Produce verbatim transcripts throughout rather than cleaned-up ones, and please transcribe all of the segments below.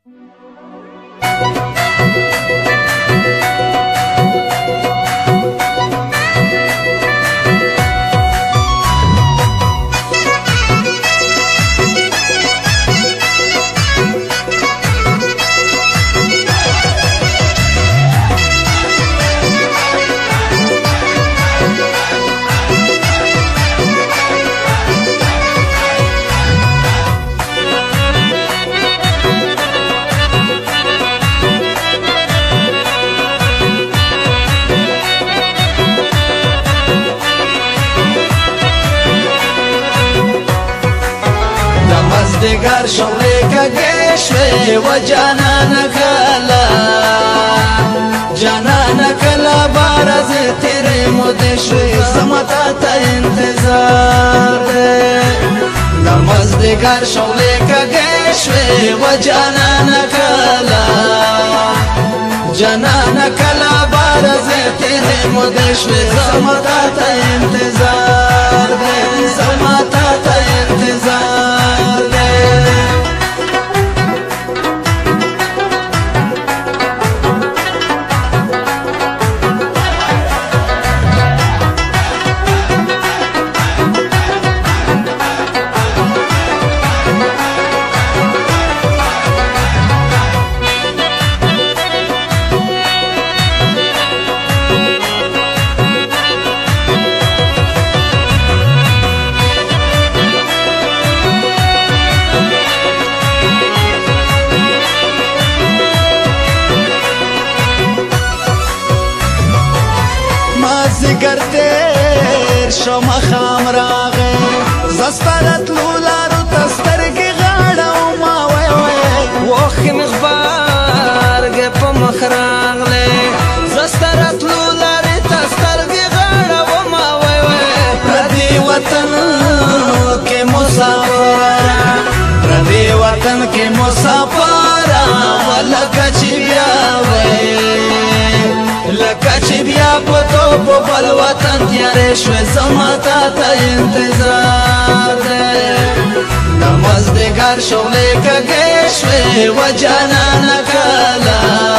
مازدیګر شولې کږې شوې و جانانه کله جانانه کله بارز تیرې مودې شوې زما تا ته انتظار دی د مازدیګر شولې کږې شوې و جانانه کله جانانه کله بارز تیرې مودې شوې زما تا ته انتظار دی زما تا ته انتظار دی مازدیګر تیر شو ماښام راغی زه ستا راتلو لارو ته سترګې غاړومه وی وی اوښکې مې غبرګې په مخ راغلې زه ستا راتلو لارې ته سترګې غاړومه وی وی پردي وطن کې مسافره پردي وطن کې مسافره لکه چې بیا وی لکه چې بیا په تو په بل وطن تیارې شوې زما تا ته انتظار دی د مازدیګر شولې کږې شوې و جانانه کله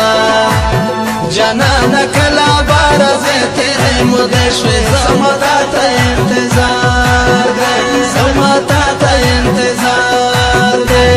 جانانه کله بارزې تیرې مودې شوې زما تا ته انتظار دی زما تا ته انتظار دی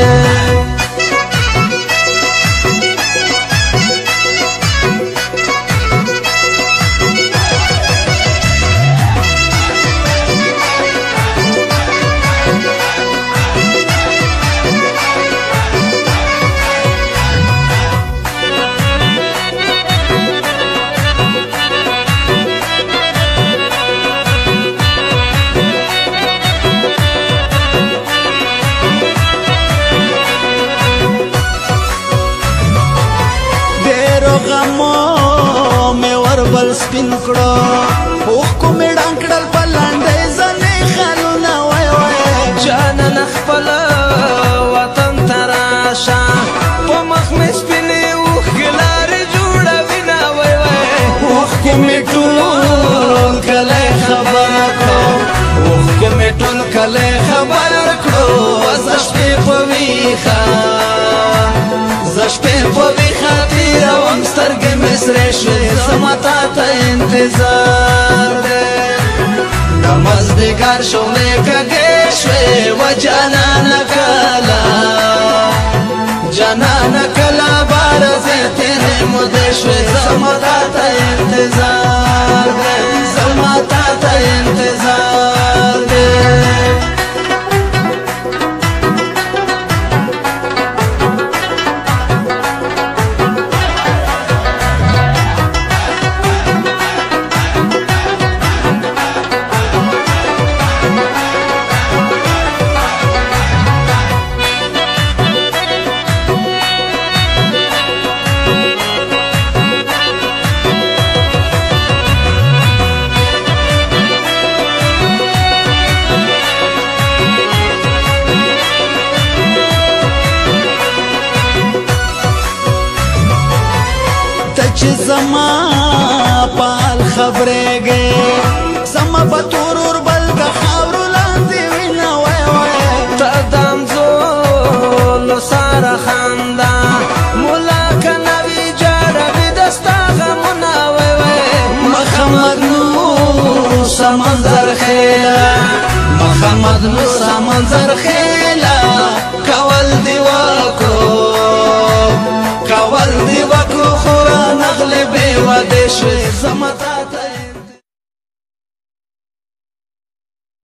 غمو مې وربل سپین کړو اوښکو مې ډنګ کړل په لنډۍ زنې خالونه وی وی جانانه خپله وطن ته راشه په مخ مې سپینې اوښکې لارې جوړوینه وی وی اوښکو مې ټول کلی خبره کړو اوښکو مې ټول کلی خبره کړو زه شپې په ویښه زه شپې په ویښه تېروم سترګې مې سرې شوې زما تا ته انتظار دی د مازدیګر شولې کږې شوې و جانانه کله جانانه کله بارزې تیرې مودې شوې زما تا ته انتظار دی زما تا ته انتظار دی چې زما پال خبرېږې زما به تور اوربل د خاورو لاندې وینه وی وی ته د همزولو سره خندا منظر خیلا محمد موسی منظر خیلا کول دی وکو کول دی وکو خورا نغلی بی ودش زمتا